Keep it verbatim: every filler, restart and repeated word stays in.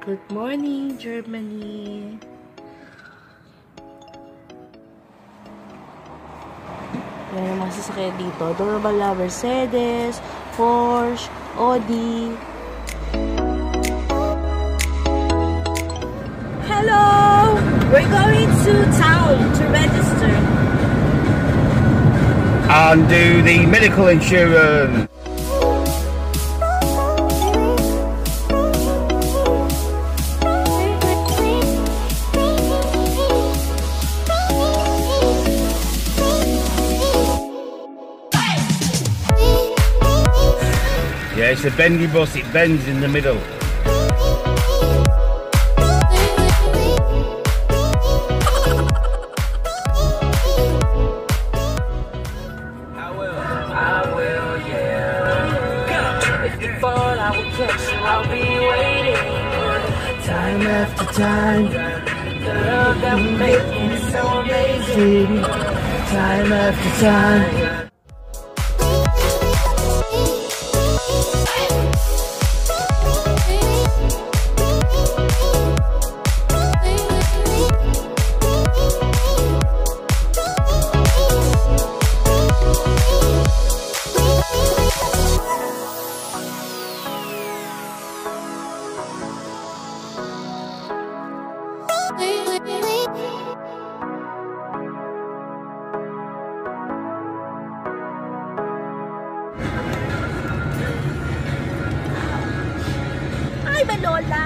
Good morning, Germany. Yan ang mga sasakyan dito. Doorbell, Mercedes, Porsche, Audi. Hello! We're going to town to register. And do the medical insurance. Yeah, it's a bendy bus, it bends in the middle. I will, I will, yeah. If you fall, I will catch you, I'll be waiting. Time after time, the love that we make is so amazing. Time after time. Ay, Lola!